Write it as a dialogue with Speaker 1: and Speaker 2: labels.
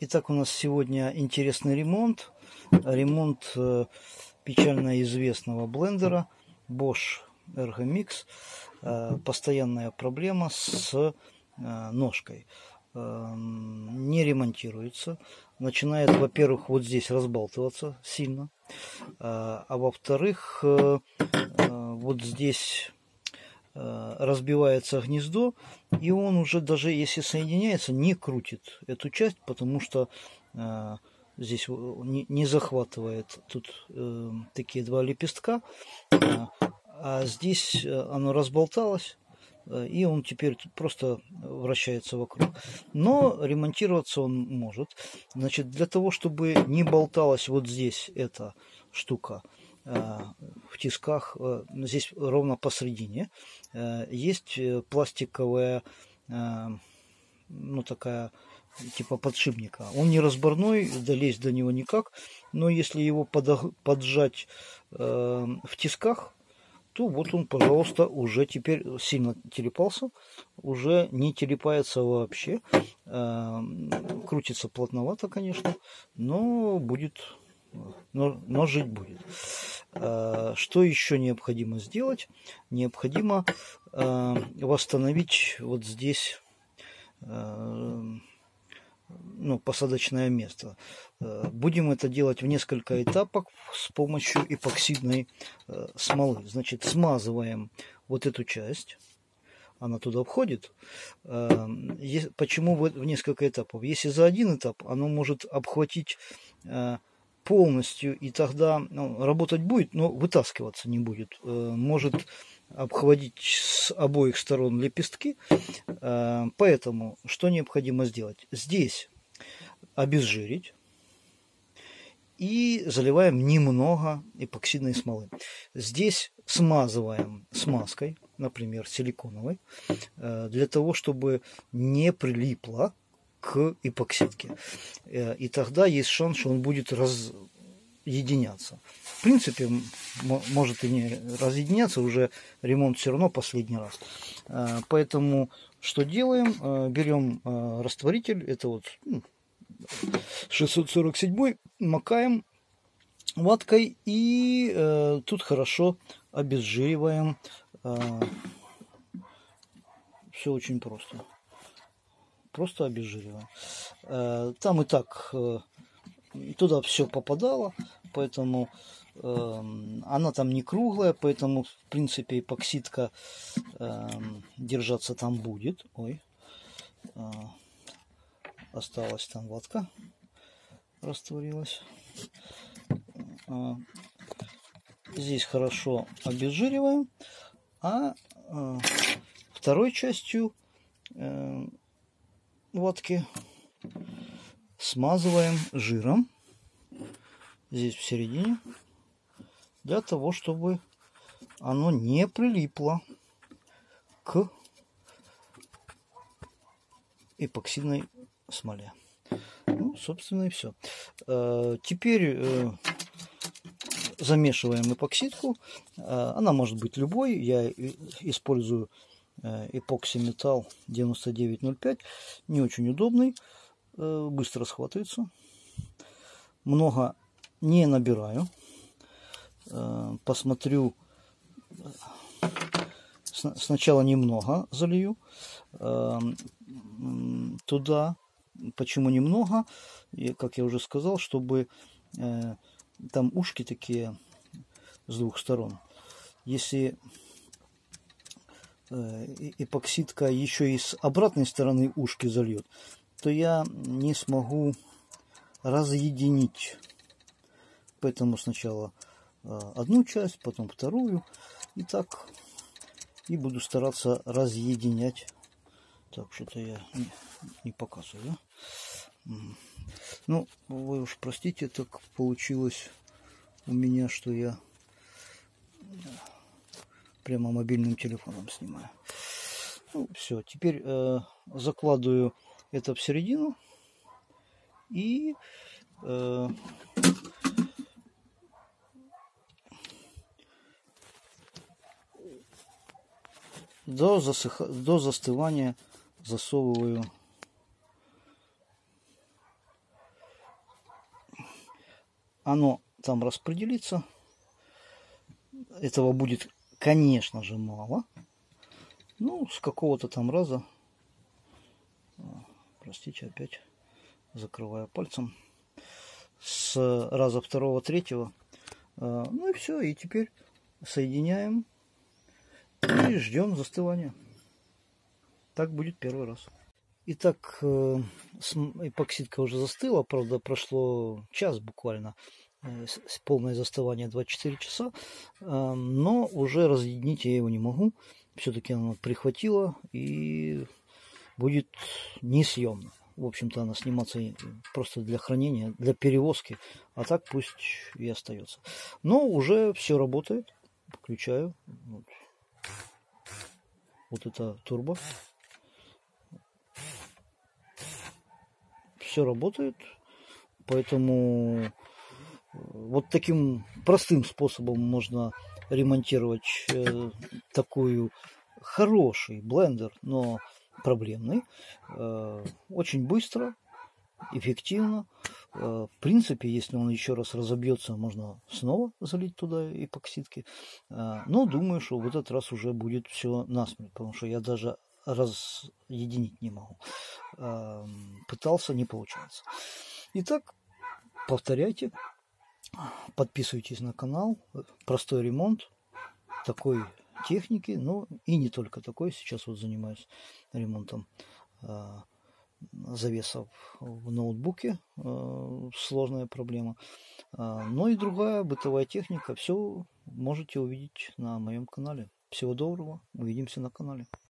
Speaker 1: Итак, у нас сегодня интересный ремонт. Ремонт печально известного блендера Bosch Ergomix. Постоянная проблема с ножкой. Не ремонтируется. Начинает, во-первых, вот здесь разбалтываться сильно. А во-вторых, вот здесь разбивается гнездо, и он уже даже если соединяется, не крутит эту часть, потому что здесь не захватывает тут такие два лепестка, а здесь оно разболталось, и он теперь тут просто вращается вокруг. Но ремонтироваться он может. Значит, для того, чтобы не болталась вот здесь эта штука в тисках, здесь ровно посередине, есть пластиковая, ну такая, типа подшипника. Он не разборной, долезть до него никак, но если его поджать в тисках, то вот он, пожалуйста, уже теперь сильно телепался, уже не телепается вообще. Крутится плотновато, конечно, но будет, но жить будет. Что еще необходимо сделать? Необходимо восстановить вот здесь посадочное место. Будем это делать в несколько этапов с помощью эпоксидной смолы. Значит, смазываем вот эту часть. Она туда входит. Почему в несколько этапов? Если за один этап, оно может обхватить полностью, и тогда работать будет, но вытаскиваться не будет. Может обхватить с обоих сторон лепестки. Поэтому что необходимо сделать? Здесь обезжирить и заливаем немного эпоксидной смолы. Здесь смазываем смазкой, например, силиконовой, для того, чтобы не прилипло к эпоксидке. И тогда есть шанс, что он будет разъединяться. В принципе, может и не разъединяться, уже ремонт все равно последний раз. Поэтому что делаем? Берем растворитель, это вот 647, макаем ваткой и тут хорошо обезжириваем. Все очень просто. Просто обезжириваем. Там и так туда все попадало, поэтому она там не круглая, поэтому в принципе эпоксидка держаться там будет. Ой, осталась там ватка, растворилась. Здесь хорошо обезжириваем, а второй частью ватки смазываем жиром здесь в середине, для того, чтобы оно не прилипло к эпоксидной смоле. Ну, собственно, и все. Теперь замешиваем эпоксидку. Она может быть любой. Я использую эпокси металл 9905. Не очень удобный. Быстро схватывается. Много не набираю. Посмотрю. Сначала немного залью туда. Почему немного? И, как я уже сказал, чтобы там ушки такие с двух сторон. Если эпоксидка еще и с обратной стороны ушки зальет, то я не смогу разъединить. Поэтому сначала одну часть, потом вторую. И так. И буду стараться разъединять. Так, что-то я не показываю, да? Ну, вы уж простите, так получилось у меня, что я прямо мобильным телефоном снимаю. Ну, все, теперь закладываю это в середину и до застывания засовываю оно там распределится. Этого будет, конечно же, мало. Ну, с какого-то там раза, простите, опять закрываю пальцем, с раза второго, третьего. Ну и все, и теперь соединяем и ждем застывания. Так будет первый раз. Итак, эпоксидка уже застыла, правда, прошло час буквально, полное застывание 24 часа, но уже разъединить я его не могу. Все-таки она прихватила и будет несъемна. В общем-то, она сниматься просто для хранения, для перевозки, а так пусть и остается. Но уже все работает. Включаю. Вот это турбо. Все работает, поэтому вот таким простым способом можно ремонтировать такой хороший блендер, но проблемный, очень быстро, эффективно. В принципе, если он еще раз разобьется, можно снова залить туда эпоксидки. Но думаю, что в этот раз уже будет все насмерть, потому что я даже разъединить не могу. Пытался, не получается. Итак, повторяйте, подписывайтесь на канал. Простой ремонт такой техники, но и не только такой. Сейчас вот занимаюсь ремонтом завесов в ноутбуке, сложная проблема. Но и другая бытовая техника. Все можете увидеть на моем канале. Всего доброго, увидимся на канале.